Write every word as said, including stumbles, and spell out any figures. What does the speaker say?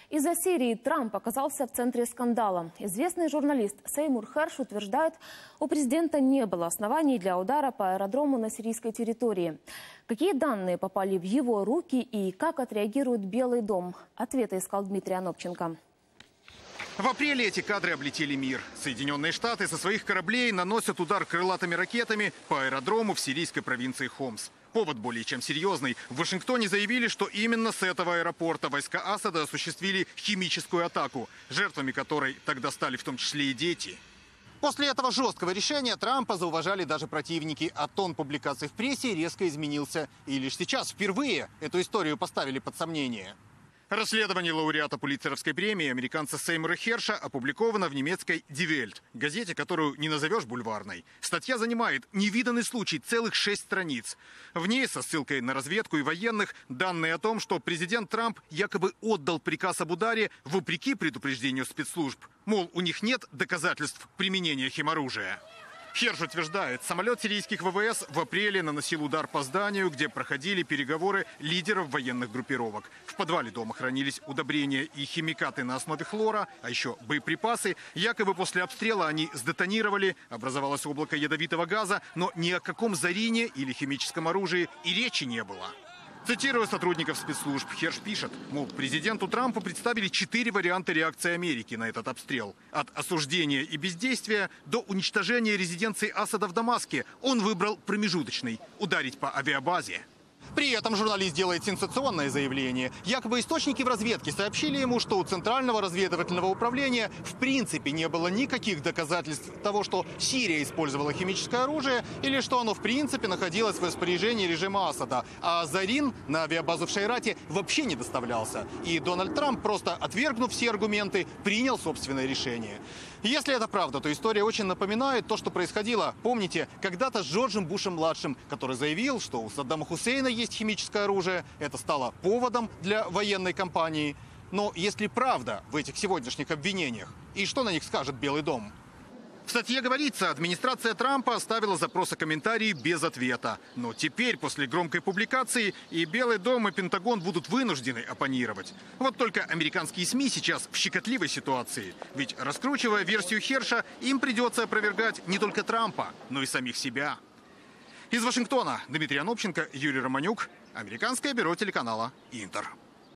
Из-за Сирии Трамп оказался в центре скандала. Известный журналист Сеймур Херш утверждает, у президента не было оснований для удара по аэродрому на сирийской территории. Какие данные попали в его руки и как отреагирует Белый дом? Ответы искал Дмитрий Анопченко. В апреле эти кадры облетели мир. Соединенные Штаты со своих кораблей наносят удар крылатыми ракетами по аэродрому в сирийской провинции Хомс. Повод более чем серьезный. В Вашингтоне заявили, что именно с этого аэропорта войска Асада осуществили химическую атаку, жертвами которой тогда стали в том числе и дети. После этого жесткого решения Трампа зауважали даже противники, а тон публикаций в прессе резко изменился. И лишь сейчас впервые эту историю поставили под сомнение. Расследование лауреата Пулитцеровской премии американца Сеймура Херша опубликовано в немецкой Die Welt, газете, которую не назовешь бульварной. Статья занимает невиданный случай целых шесть страниц. В ней, со ссылкой на разведку и военных, данные о том, что президент Трамп якобы отдал приказ об ударе вопреки предупреждению спецслужб. Мол, у них нет доказательств применения химоружия. Херш утверждает, самолет сирийских ВВС в апреле наносил удар по зданию, где проходили переговоры лидеров военных группировок. В подвале дома хранились удобрения и химикаты на основе хлора, а еще боеприпасы. Якобы после обстрела они сдетонировали, образовалось облако ядовитого газа, но ни о каком зарине или химическом оружии и речи не было. Цитируя сотрудников спецслужб, Херш пишет, мол, президенту Трампу представили четыре варианта реакции Америки на этот обстрел. От осуждения и бездействия до уничтожения резиденции Асада в Дамаске он выбрал промежуточный – ударить по авиабазе. При этом журналист делает сенсационное заявление. Якобы источники в разведке сообщили ему, что у Центрального разведывательного управления в принципе не было никаких доказательств того, что Сирия использовала химическое оружие или что оно в принципе находилось в распоряжении режима Асада. А зарин на авиабазу в Шайрате вообще не доставлялся. И Дональд Трамп, просто отвергнув все аргументы, принял собственное решение. Если это правда, то история очень напоминает то, что происходило, помните, когда-то с Джорджем Бушем-младшим, который заявил, что у Саддама Хусейна есть химическое оружие. Это стало поводом для военной кампании. Но если правда в этих сегодняшних обвинениях, и что на них скажет Белый дом? В статье говорится, администрация Трампа оставила запрос о комментарии без ответа. Но теперь, после громкой публикации, и Белый дом, и Пентагон будут вынуждены оппонировать. Вот только американские СМИ сейчас в щекотливой ситуации. Ведь, раскручивая версию Херша, им придется опровергать не только Трампа, но и самих себя. Из Вашингтона Дмитрий Анопченко, Юрий Романюк, Американское бюро телеканала «Интер».